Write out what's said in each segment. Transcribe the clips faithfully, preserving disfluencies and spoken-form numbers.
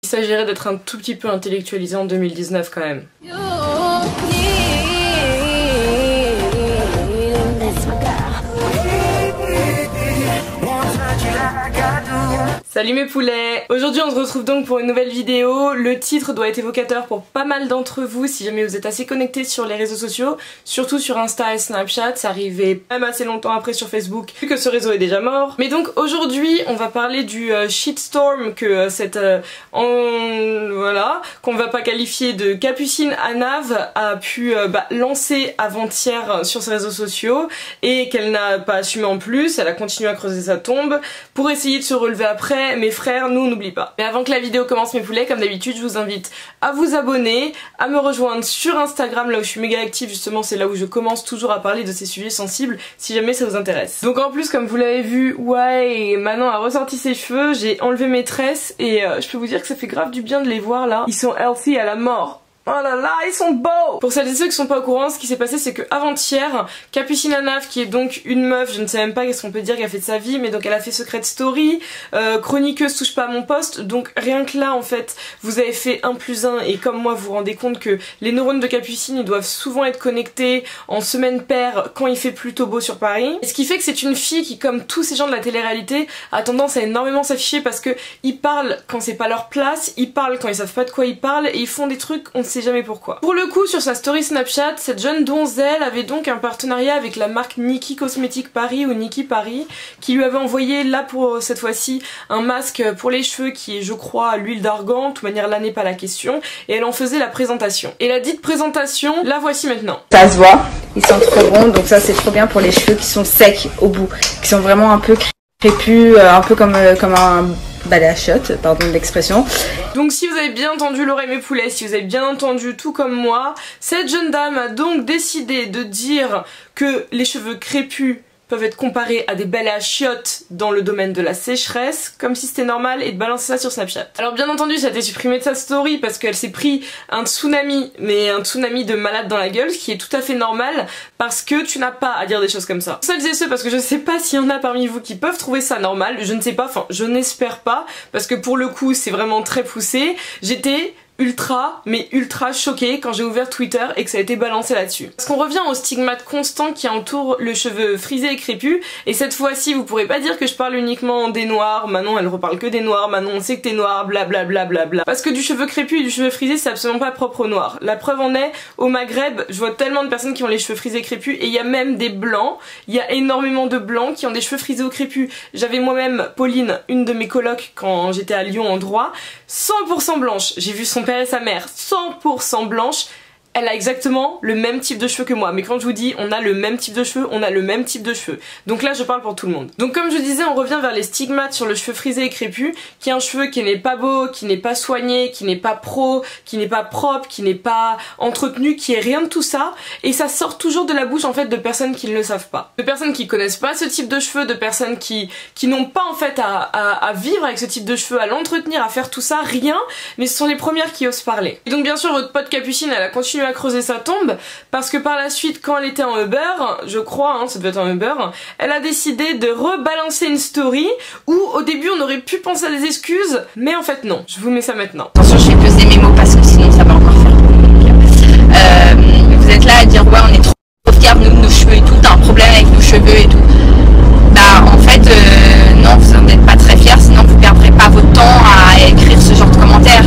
Il s'agirait d'être un tout petit peu intellectualisé en deux mille dix-neuf quand même. Salut mes poulets! Aujourd'hui on se retrouve donc pour une nouvelle vidéo. Le titre doit être évocateur pour pas mal d'entre vous si jamais vous êtes assez connectés sur les réseaux sociaux, surtout sur Insta et Snapchat. Ça arrivait même assez longtemps après sur Facebook, vu que ce réseau est déjà mort. Mais donc aujourd'hui on va parler du euh, shitstorm que euh, cette... Euh, en... voilà, qu'on va pas qualifier de Capucine Anav a pu euh, bah, lancer avant-hier sur ses réseaux sociaux et qu'elle n'a pas assumé en plus. Elle a continué à creuser sa tombe pour essayer de se relever après. Mes frères, nous, n'oublie pas. Mais avant que la vidéo commence mes poulets, comme d'habitude, je vous invite à vous abonner, à me rejoindre sur Instagram, là où je suis méga active, justement, c'est là où je commence toujours à parler de ces sujets sensibles, si jamais ça vous intéresse. Donc en plus, comme vous l'avez vu, ouais, Manon a ressorti ses cheveux, j'ai enlevé mes tresses, et euh, je peux vous dire que ça fait grave du bien de les voir là. Ils sont healthy à la mort. Oh là là, ils sont beaux! Pour celles et ceux qui sont pas au courant, ce qui s'est passé c'est que avant-hier, Capucine Anav, qui est donc une meuf, je ne sais même pas qu'est-ce qu'on peut dire qu'elle a fait de sa vie, mais donc elle a fait Secret Story, euh, chroniqueuse touche pas à mon poste, donc rien que là en fait, vous avez fait un plus un et comme moi vous vous rendez compte que les neurones de Capucine ils doivent souvent être connectés en semaine paire quand il fait plutôt beau sur Paris. Et ce qui fait que c'est une fille qui, comme tous ces gens de la télé-réalité, a tendance à énormément s'afficher parce que ils parlent quand c'est pas leur place, ils parlent quand ils savent pas de quoi ils parlent et ils font des trucs, on ne sait jamais pourquoi. Pour le coup, sur sa story Snapchat, cette jeune donzelle avait donc un partenariat avec la marque Nikki Cosmétiques Paris ou Nikki Paris qui lui avait envoyé là pour cette fois-ci un masque pour les cheveux qui est je crois à l'huile d'argan, de toute manière là n'est pas la question, et elle en faisait la présentation. Et la dite présentation, la voici maintenant. Ça se voit, ils sont trop bons, donc ça c'est trop bien pour les cheveux qui sont secs au bout, qui sont vraiment un peu crépus, un peu comme, comme un balai à shot, pardon de l'expression. Donc si vous avez bien entendu l'oreille mes poulets, si vous avez bien entendu tout comme moi, cette jeune dame a donc décidé de dire que les cheveux crépus peuvent être comparés à des balais à chiottes dans le domaine de la sécheresse, comme si c'était normal, et de balancer ça sur Snapchat. Alors bien entendu ça a été supprimé de sa story parce qu'elle s'est pris un tsunami, mais un tsunami de malade dans la gueule, ce qui est tout à fait normal parce que tu n'as pas à dire des choses comme ça. Celles et ceux, parce que je sais pas s'il y en a parmi vous qui peuvent trouver ça normal, je ne sais pas, enfin je n'espère pas, parce que pour le coup c'est vraiment très poussé. J'étais ultra, mais ultra choquée quand j'ai ouvert Twitter et que ça a été balancé là-dessus. Parce qu'on revient au stigmate constant qui entoure le cheveu frisé et crépus, et cette fois-ci vous pourrez pas dire que je parle uniquement des noirs, Manon elle reparle que des noirs, Manon on sait que t'es noir, blablabla bla bla. Parce que du cheveu crépus et du cheveu frisé c'est absolument pas propre aux noirs. La preuve en est, au Maghreb, je vois tellement de personnes qui ont les cheveux frisés et crépus, et il y a même des blancs, il y a énormément de blancs qui ont des cheveux frisés ou crépus. J'avais moi-même Pauline, une de mes colocs quand j'étais à Lyon en droit, cent pour cent blanche, j'ai vu son père et sa mère cent pour cent blanche. Elle a exactement le même type de cheveux que moi, mais quand je vous dis on a le même type de cheveux, on a le même type de cheveux. Donc là je parle pour tout le monde. Donc comme je disais, on revient vers les stigmates sur le cheveu frisé et crépus, qui est un cheveu qui n'est pas beau, qui n'est pas soigné, qui n'est pas pro, qui n'est pas propre, qui n'est pas entretenu, qui est rien de tout ça, et ça sort toujours de la bouche en fait de personnes qui ne le savent pas. De personnes qui connaissent pas ce type de cheveux, de personnes qui, qui n'ont pas en fait à, à, à vivre avec ce type de cheveux, à l'entretenir, à faire tout ça, rien, mais ce sont les premières qui osent parler. Et donc bien sûr votre pote Capucine elle a continué à creuser sa tombe parce que par la suite quand elle était en Uber, je crois, hein, ça devait être en Uber, elle a décidé de rebalancer une story où au début on aurait pu penser à des excuses, mais en fait non. Je vous mets ça maintenant. Attention, je vais peser mes mots parce que sinon ça va encore faire euh, vous êtes là à dire ouais on est trop fiers de nos cheveux et tout, t'as un problème avec nos cheveux et tout. Bah en fait euh, non, vous n'en êtes pas très fiers, sinon vous perdrez pas votre temps à écrire ce genre de commentaires.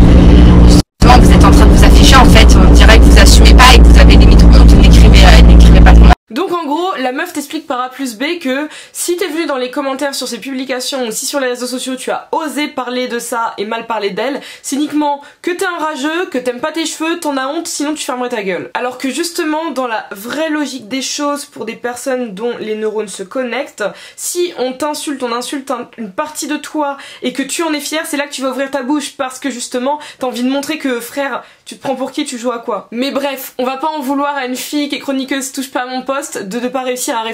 Vous êtes en train de vous afficher en fait, on dirait que vous assumez pas et que vous avez limite honte, n'écrivez euh, n'écrivez pas de commentaires. Donc en gros, la meuf t'explique par A plus B que si t'es venu dans les commentaires sur ses publications ou si sur les réseaux sociaux tu as osé parler de ça et mal parler d'elle, c'est uniquement que t'es un rageux, que t'aimes pas tes cheveux, t'en as honte, sinon tu fermerais ta gueule. Alors que justement, dans la vraie logique des choses pour des personnes dont les neurones se connectent, si on t'insulte, on insulte un, une partie de toi et que tu en es fier, c'est là que tu vas ouvrir ta bouche parce que justement t'as envie de montrer que frère, tu te prends pour qui, tu joues à quoi. Mais bref, on va pas en vouloir à une fille qui est chroniqueuse touche pas à mon poste de ne pas réussir à réfléchir autant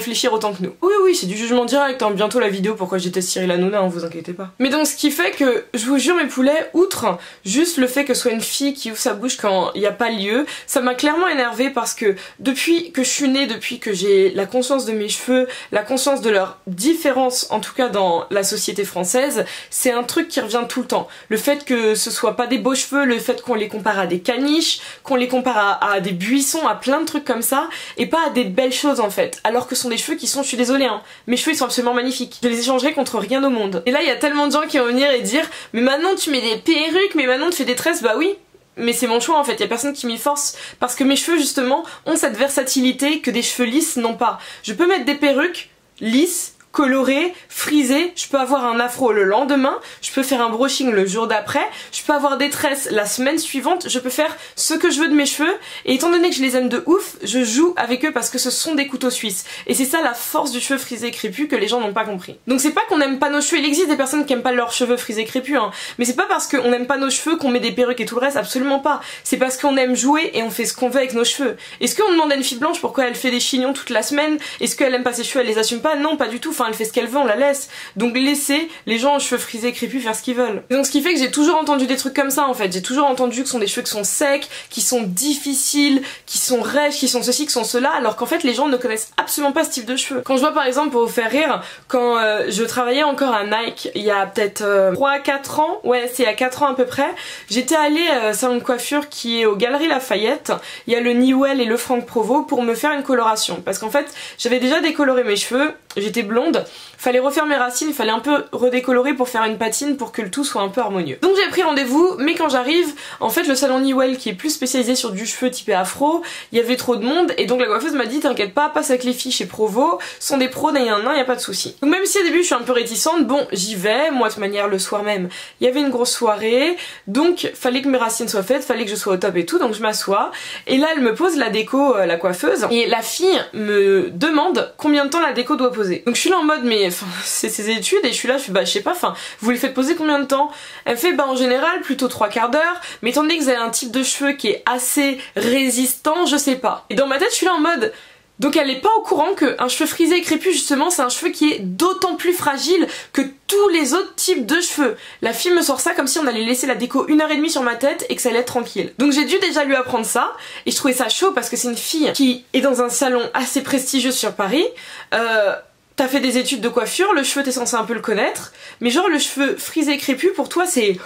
temps que nous. Oui oui, c'est du jugement direct, hein. Bientôt la vidéo pourquoi j'étais Cyril Hanouna, hein, vous inquiétez pas. Mais donc ce qui fait que, je vous jure mes poulets, outre juste le fait que ce soit une fille qui ouvre sa bouche quand il n'y a pas lieu, ça m'a clairement énervée parce que depuis que je suis née, depuis que j'ai la conscience de mes cheveux, la conscience de leur différence, en tout cas dans la société française, c'est un truc qui revient tout le temps. Le fait que ce soit pas des beaux cheveux, le fait qu'on les compare à des caniches, qu'on les compare à, à des buissons, à plein de trucs comme ça, et pas à des belles choses en fait. Alors que ce sont des cheveux qui sont, je suis désolée, hein, mes cheveux ils sont absolument magnifiques. Je les échangerai contre rien au monde. Et là il y a tellement de gens qui vont venir et dire mais maintenant tu mets des perruques, mais maintenant tu fais des tresses, bah oui. Mais c'est mon choix en fait, y a personne qui m'y force. Parce que mes cheveux justement ont cette versatilité que des cheveux lisses n'ont pas. Je peux mettre des perruques lisses, coloré, frisé, je peux avoir un afro le lendemain, je peux faire un brushing le jour d'après, je peux avoir des tresses la semaine suivante, je peux faire ce que je veux de mes cheveux, et étant donné que je les aime de ouf, je joue avec eux parce que ce sont des couteaux suisses. Et c'est ça la force du cheveu frisé crépus que les gens n'ont pas compris. Donc c'est pas qu'on aime pas nos cheveux, il existe des personnes qui aiment pas leurs cheveux frisés crépus, hein, mais c'est pas parce qu'on aime pas nos cheveux qu'on met des perruques et tout le reste, absolument pas. C'est parce qu'on aime jouer et on fait ce qu'on veut avec nos cheveux. Est-ce qu'on demande à une fille blanche pourquoi elle fait des chignons toute la semaine? Est-ce qu'elle aime pas ses cheveux, elle les assume pas? Non, pas du tout. Enfin, elle fait ce qu'elle veut, on la laisse. Donc laissez les gens aux cheveux frisés crépus faire ce qu'ils veulent. Et donc ce qui fait que j'ai toujours entendu des trucs comme ça en fait. J'ai toujours entendu que ce sont des cheveux qui sont secs, qui sont difficiles, qui sont rêches, qui sont ceci, qui sont cela, alors qu'en fait les gens ne connaissent absolument pas ce type de cheveux. Quand je vois par exemple, pour vous faire rire, quand euh, je travaillais encore à Nike il y a peut-être euh, trois à quatre ans, ouais c'est il y a quatre ans à peu près, j'étais allée à un salon de coiffure qui est aux Galeries Lafayette, il y a le Newell et le Franck Provost pour me faire une coloration. Parce qu'en fait j'avais déjà décoloré mes cheveux, j'étais blonde, fallait refaire mes racines, il fallait un peu redécolorer pour faire une patine pour que le tout soit un peu harmonieux. Donc j'ai pris rendez-vous, mais quand j'arrive, en fait le salon Newell qui est plus spécialisé sur du cheveu typé afro, il y avait trop de monde et donc la coiffeuse m'a dit t'inquiète pas, passe avec les filles chez Provo, sont des pros, d'un un, y a pas de souci. Donc même si au début je suis un peu réticente, bon j'y vais, moi de toute manière le soir même il y avait une grosse soirée, donc fallait que mes racines soient faites, fallait que je sois au top et tout, donc je m'assois et là elle me pose la déco, euh, la coiffeuse, et la fille me demande combien de temps la déco doit poser. Donc je suis là en mode mais enfin c'est ses études et je suis là, je suis bah je sais pas, enfin vous les faites poser combien de temps? Elle me fait bah en général plutôt trois quarts d'heure, mais étant donné que vous avez un type de cheveux qui est assez résistant, je sais pas. Et dans ma tête je suis là en mode donc elle est pas au courant qu'un cheveu frisé et crépus justement c'est un cheveu qui est d'autant plus fragile que tous les autres types de cheveux. La fille me sort ça comme si on allait laisser la déco une heure et demie sur ma tête et que ça allait être tranquille. Donc j'ai dû déjà lui apprendre ça et je trouvais ça chaud parce que c'est une fille qui est dans un salon assez prestigieux sur Paris. Euh... T'as fait des études de coiffure, le cheveu t'es censé un peu le connaître, mais genre le cheveu frisé crépus pour toi c'est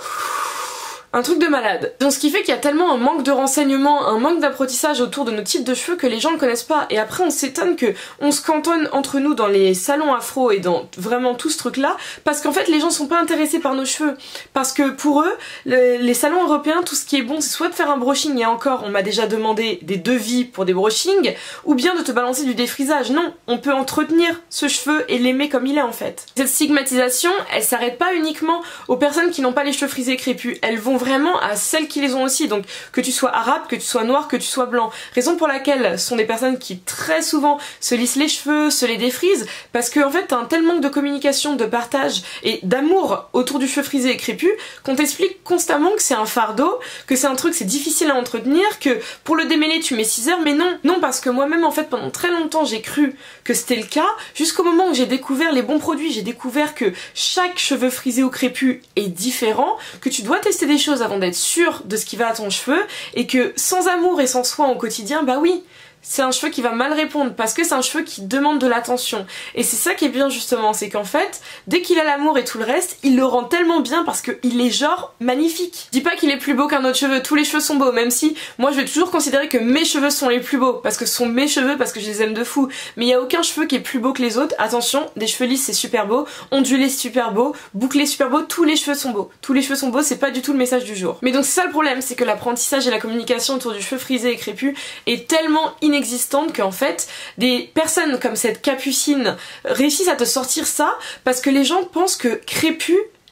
un truc de malade. Donc ce qui fait qu'il y a tellement un manque de renseignements, un manque d'apprentissage autour de nos types de cheveux que les gens ne connaissent pas. Et après on s'étonne que on se cantonne entre nous dans les salons afro et dans vraiment tout ce truc là, parce qu'en fait les gens sont pas intéressés par nos cheveux. Parce que pour eux, le, les salons européens, tout ce qui est bon c'est soit de faire un brushing, et encore on m'a déjà demandé des devis pour des brushings, ou bien de te balancer du défrisage. Non, on peut entretenir ce cheveu et l'aimer comme il est en fait. Cette stigmatisation, elle s'arrête pas uniquement aux personnes qui n'ont pas les cheveux frisés crépus, elles vont vraiment à celles qui les ont aussi, donc que tu sois arabe, que tu sois noir, que tu sois blanc. Raison pour laquelle ce sont des personnes qui très souvent se lissent les cheveux, se les défrisent, parce qu'en en fait t'as un tel manque de communication, de partage et d'amour autour du cheveu frisé et crépus qu'on t'explique constamment que c'est un fardeau, que c'est un truc c'est difficile à entretenir, que pour le démêler tu mets six heures, mais non, non parce que moi-même en fait pendant très longtemps j'ai cru que c'était le cas, jusqu'au moment où j'ai découvert les bons produits, j'ai découvert que chaque cheveu frisé ou crépus est différent, que tu dois tester des choses avant d'être sûr de ce qui va à ton cheveu, et que sans amour et sans soin au quotidien, bah oui, c'est un cheveu qui va mal répondre parce que c'est un cheveu qui demande de l'attention. Et c'est ça qui est bien justement, c'est qu'en fait, dès qu'il a l'amour et tout le reste, il le rend tellement bien parce qu'il est genre magnifique. Je dis pas qu'il est plus beau qu'un autre cheveu, tous les cheveux sont beaux, même si moi je vais toujours considérer que mes cheveux sont les plus beaux, parce que ce sont mes cheveux, parce que je les aime de fou. Mais il y a aucun cheveu qui est plus beau que les autres. Attention, des cheveux lisses c'est super beau, ondulés c'est super beau, bouclés super beau, tous les cheveux sont beaux. Tous les cheveux sont beaux, c'est pas du tout le message du jour. Mais donc c'est ça le problème, c'est que l'apprentissage et la communication autour du cheveu frisé et crépus est tellement inexistante qu'en fait des personnes comme cette Capucine réussissent à te sortir ça parce que les gens pensent que crépus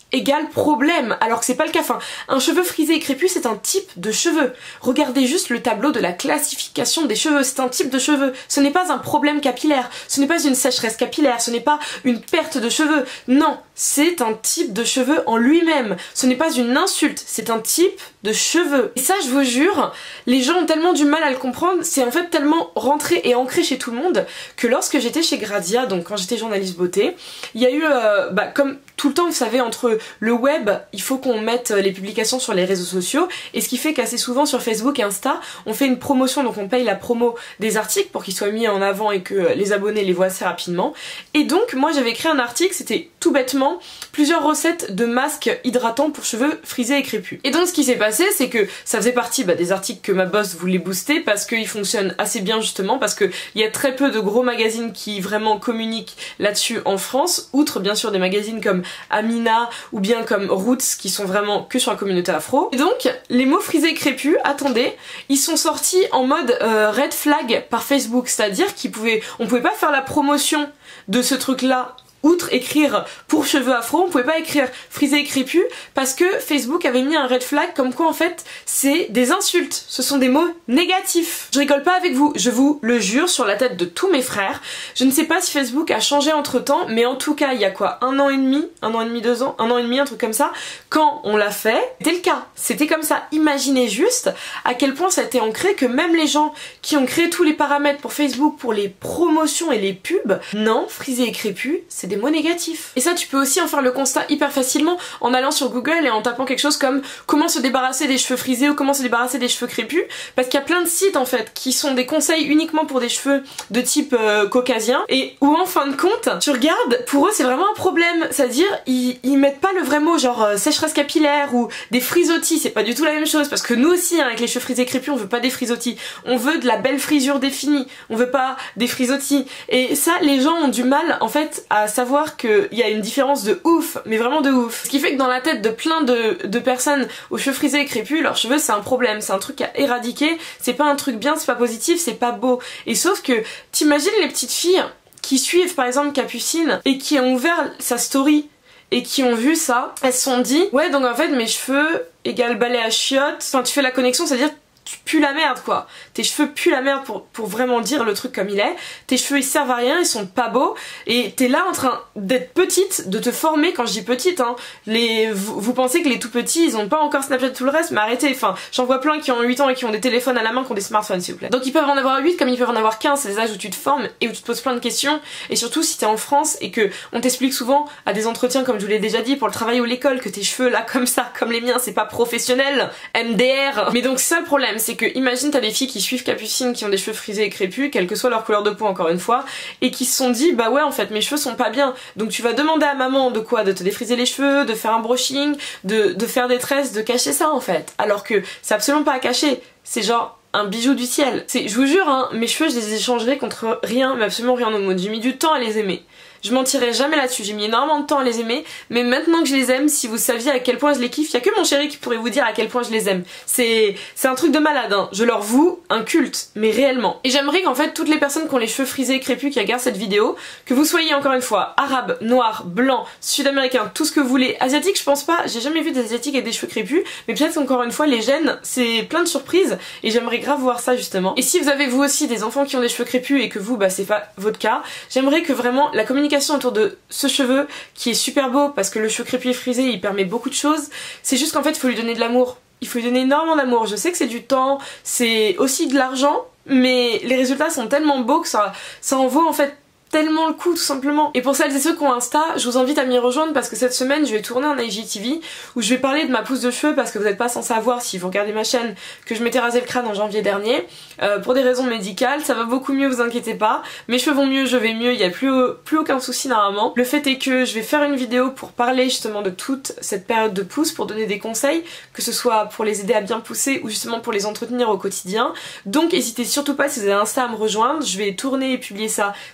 égale problème, alors que c'est pas le cas. Enfin, un cheveu frisé et crépus, c'est un type de cheveux. Regardez juste le tableau de la classification des cheveux, c'est un type de cheveux. Ce n'est pas un problème capillaire, ce n'est pas une sécheresse capillaire, ce n'est pas une perte de cheveux. Non, c'est un type de cheveux en lui-même. Ce n'est pas une insulte, c'est un type de cheveux. Et ça, je vous jure, les gens ont tellement du mal à le comprendre, c'est en fait tellement rentré et ancré chez tout le monde que lorsque j'étais chez Gradia, donc quand j'étais journaliste beauté, il y a eu, euh, bah, comme tout le temps, vous savez, entre le web, il faut qu'on mette les publications sur les réseaux sociaux, et ce qui fait qu'assez souvent sur Facebook et Insta, on fait une promotion, donc on paye la promo des articles pour qu'ils soient mis en avant et que les abonnés les voient assez rapidement. Et donc, moi j'avais créé un article, c'était tout bêtement plusieurs recettes de masques hydratants pour cheveux frisés et crépus. Et donc ce qui s'est passé, c'est que ça faisait partie bah, des articles que ma boss voulait booster parce qu'ils fonctionnent assez bien justement, parce qu'il y a très peu de gros magazines qui vraiment communiquent là-dessus en France, outre bien sûr des magazines comme Amina ou bien comme Roots qui sont vraiment que sur la communauté afro. Et donc les mots frisés et crépus, attendez, ils sont sortis en mode euh, red flag par Facebook, c'est-à-dire qu'on pouvait, on pouvait pas faire la promotion de ce truc là. Outre écrire pour cheveux afro, on pouvait pas écrire frisé et crépus parce que Facebook avait mis un red flag comme quoi en fait c'est des insultes, ce sont des mots négatifs. Je rigole pas avec vous, je vous le jure sur la tête de tous mes frères. Je ne sais pas si Facebook a changé entre temps, mais en tout cas il y a quoi, un an et demi, un an et demi, deux ans, un an et demi, un truc comme ça, quand on l'a fait, c'était le cas, c'était comme ça. Imaginez juste à quel point ça a été ancré que même les gens qui ont créé tous les paramètres pour Facebook, pour les promotions et les pubs, non, frisé et crépus, c'est des mots négatifs. Et ça, tu peux aussi en faire le constat hyper facilement en allant sur Google et en tapant quelque chose comme comment se débarrasser des cheveux frisés ou comment se débarrasser des cheveux crépus, parce qu'il y a plein de sites en fait qui sont des conseils uniquement pour des cheveux de type euh, caucasien, et où en fin de compte, tu regardes, pour eux c'est vraiment un problème, c'est-à-dire ils, ils mettent pas le vrai mot genre euh, sécheresse capillaire ou des frisottis, c'est pas du tout la même chose, parce que nous aussi hein, avec les cheveux frisés crépus on veut pas des frisottis, on veut de la belle frisure définie, on veut pas des frisottis, et ça les gens ont du mal en fait à savoir qu'il y a une différence de ouf, mais vraiment de ouf. Ce qui fait que dans la tête de plein de, de personnes aux cheveux frisés et crépus, leurs cheveux c'est un problème, c'est un truc à éradiquer, c'est pas un truc bien, c'est pas positif, c'est pas beau. Et sauf que t'imagines les petites filles qui suivent par exemple Capucine et qui ont ouvert sa story et qui ont vu ça, elles se sont dit ouais donc en fait mes cheveux égale balai à chiottes, enfin tu fais la connexion, c'est-à-dire tu pues la merde quoi. Tes cheveux puent la merde pour, pour vraiment dire le truc comme il est. Tes cheveux ils servent à rien, ils sont pas beaux. Et t'es là en train d'être petite, de te former, quand je dis petite hein. Les, vous, vous pensez que les tout petits ils ont pas encore Snapchat tout le reste, mais arrêtez. Enfin, j'en vois plein qui ont huit ans et qui ont des téléphones à la main, qui ont des smartphones s'il vous plaît. Donc ils peuvent en avoir huit comme ils peuvent en avoir quinze, c'est des âges où tu te formes et où tu te poses plein de questions. Et surtout si t'es en France et que on t'explique souvent à des entretiens comme je vous l'ai déjà dit pour le travail ou l'école que tes cheveux là comme ça, comme les miens, c'est pas professionnel, M D R. Mais donc c'est ça le problème, c'est que imagine t'as des filles qui suivent Capucine qui ont des cheveux frisés et crépus, quelle que soit leur couleur de peau encore une fois, et qui se sont dit bah ouais en fait mes cheveux sont pas bien, donc tu vas demander à maman de quoi, de te défriser les cheveux, de faire un brushing, de, de faire des tresses, de cacher ça en fait, alors que c'est absolument pas à cacher, c'est genre un bijou du ciel. C'est, je vous jure hein, mes cheveux je les échangerais contre rien, mais absolument rien au monde, j'ai mis du temps à les aimer. Je mentirais jamais là-dessus, j'ai mis énormément de temps à les aimer, mais maintenant que je les aime, si vous saviez à quel point je les kiffe, il y a que mon chéri qui pourrait vous dire à quel point je les aime. C'est c'est un truc de malade, hein. Je leur voue un culte, mais réellement. Et j'aimerais qu'en fait toutes les personnes qui ont les cheveux frisés et crépus qui regardent cette vidéo, que vous soyez encore une fois arabe, noir, blanc, sud-américain, tout ce que vous voulez, asiatique je pense pas, j'ai jamais vu des asiatiques avec des cheveux crépus, mais peut-être qu'encore une fois les gènes, c'est plein de surprises, et j'aimerais grave voir ça justement. Et si vous avez vous aussi des enfants qui ont des cheveux crépus et que vous, bah c'est pas votre cas, j'aimerais que vraiment la communication autour de ce cheveu qui est super beau parce que le cheveu crépus et frisé il permet beaucoup de choses, c'est juste qu'en fait il faut lui donner de l'amour, il faut lui donner énormément d'amour. Je sais que c'est du temps, c'est aussi de l'argent, mais les résultats sont tellement beaux que ça, ça en vaut en fait tellement le coup tout simplement. Et pour celles et ceux qui ont Insta, je vous invite à m'y rejoindre parce que cette semaine je vais tourner un I G T V où je vais parler de ma pousse de cheveux parce que vous n'êtes pas sans savoir si vous regardez ma chaîne que je m'étais rasé le crâne en janvier dernier euh, pour des raisons médicales. Ça va beaucoup mieux, vous inquiétez pas, mes cheveux vont mieux, je vais mieux, il n'y a plus, plus aucun souci normalement. Le fait est que je vais faire une vidéo pour parler justement de toute cette période de pousse, pour donner des conseils, que ce soit pour les aider à bien pousser ou justement pour les entretenir au quotidien. Donc n'hésitez surtout pas si vous avez Insta à me rejoindre, je vais tourner et publier ça cette semaine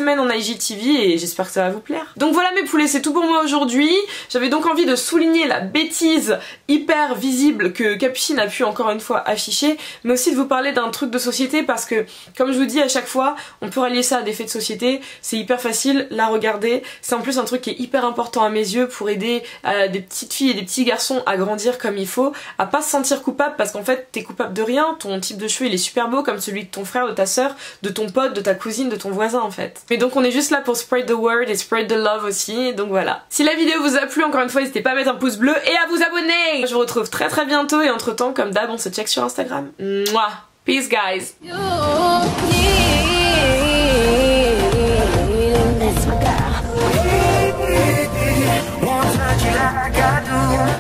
semaine en I G T V et j'espère que ça va vous plaire. Donc voilà mes poulets, c'est tout pour moi aujourd'hui. J'avais donc envie de souligner la bêtise hyper visible que Capucine a pu encore une fois afficher, mais aussi de vous parler d'un truc de société parce que, comme je vous dis à chaque fois, on peut rallier ça à des faits de société, c'est hyper facile, la regarder. C'est en plus un truc qui est hyper important à mes yeux pour aider euh, des petites filles et des petits garçons à grandir comme il faut, à pas se sentir coupable parce qu'en fait t'es coupable de rien, ton type de cheveux il est super beau comme celui de ton frère, de ta soeur, de ton pote, de ta cousine, de ton voisin en fait. Mais donc on est juste là pour spread the word et spread the love aussi, donc voilà. Si la vidéo vous a plu, encore une fois n'hésitez pas à mettre un pouce bleu et à vous abonner. Je vous retrouve très très bientôt et entre temps comme d'hab on se check sur Instagram. Mouah. Peace guys.